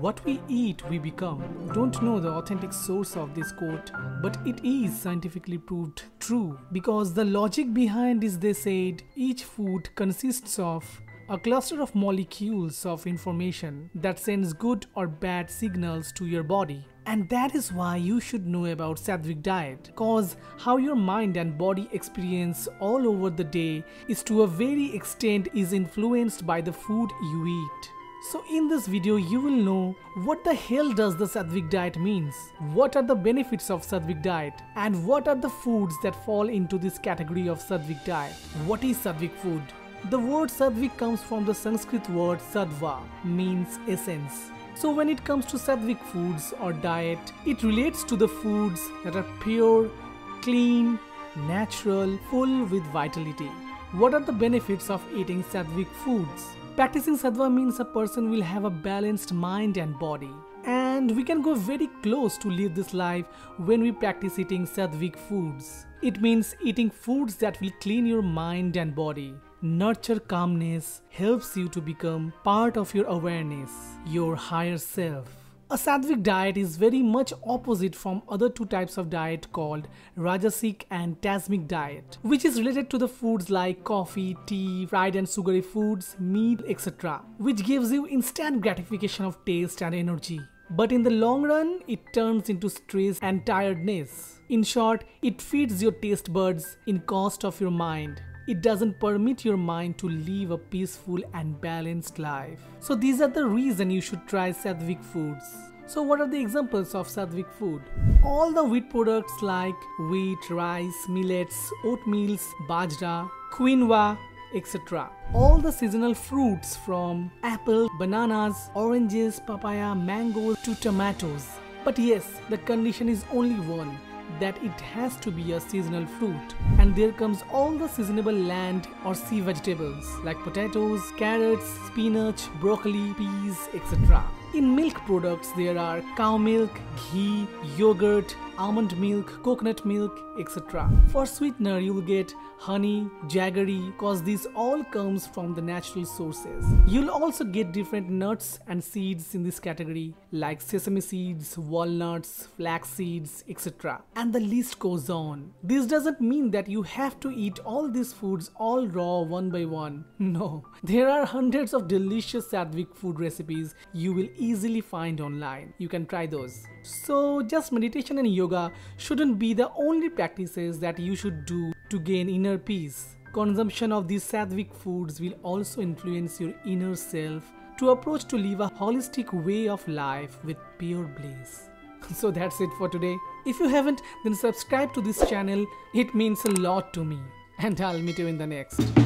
What we eat, we become. Don't know the authentic source of this quote, but it is scientifically proved true because the logic behind is they said each food consists of a cluster of molecules of information that sends good or bad signals to your body. And that is why you should know about Sattvic diet, cause how your mind and body experience all over the day is to a very extent is influenced by the food you eat. So in this video you will know what the hell does the Sattvic diet means, what are the benefits of Sattvic diet, and what are the foods that fall into this category of Sattvic diet. What is Sattvic food? The word Sattvic comes from the Sanskrit word Sattva, means essence. So when it comes to Sattvic foods or diet, it relates to the foods that are pure, clean, natural, full with vitality. What are the benefits of eating Sattvic foods? Practicing Sattva means a person will have a balanced mind and body. And we can go very close to live this life when we practice eating Sattvic foods. It means eating foods that will clean your mind and body, nurture calmness, helps you to become part of your awareness, your higher self. A Sattvic diet is very much opposite from other two types of diet called Rajasic and Tasmic diet, which is related to the foods like coffee, tea, fried and sugary foods, meat, etc., which gives you instant gratification of taste and energy. But in the long run, it turns into stress and tiredness. In short, it feeds your taste buds in cost of your mind. It doesn't permit your mind to live a peaceful and balanced life. So these are the reasons you should try Sattvic foods. So what are the examples of Sattvic food? All the wheat products like wheat, rice, millets, oatmeals, bajra, quinoa, etc. All the seasonal fruits from apple, bananas, oranges, papaya, mangoes to tomatoes. But yes, the condition is only one, that it has to be a seasonal fruit. And there comes all the seasonable land or sea vegetables like potatoes, carrots, spinach, broccoli, peas, etc. In milk products there are cow milk, ghee, yogurt, almond milk, coconut milk, etc. For sweetener you will get honey, jaggery, cause this all comes from the natural sources. You'll also get different nuts and seeds in this category like sesame seeds, walnuts, flax seeds, etc. And the list goes on. This doesn't mean that you have to eat all these foods all raw one by one. No, there are hundreds of delicious Sattvic food recipes you will easily find online. You can try those. So just meditation and yoga shouldn't be the only practices that you should do to gain inner peace. Consumption of these Sattvic foods will also influence your inner self to approach to live a holistic way of life with pure bliss. So that's it for today. If you haven't, then subscribe to this channel. It means a lot to me. And I'll meet you in the next.